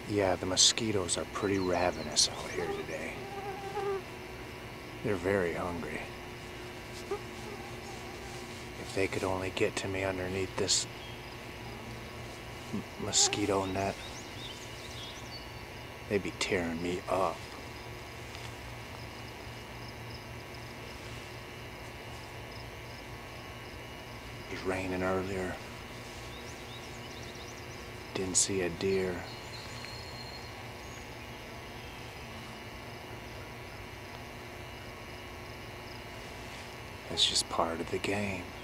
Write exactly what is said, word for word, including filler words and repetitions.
Yeah, the mosquitoes are pretty ravenous out here today. They're very hungry. If they could only get to me underneath this m mosquito net, they'd be tearing me up. It was raining earlier. Didn't see a deer. It's just part of the game.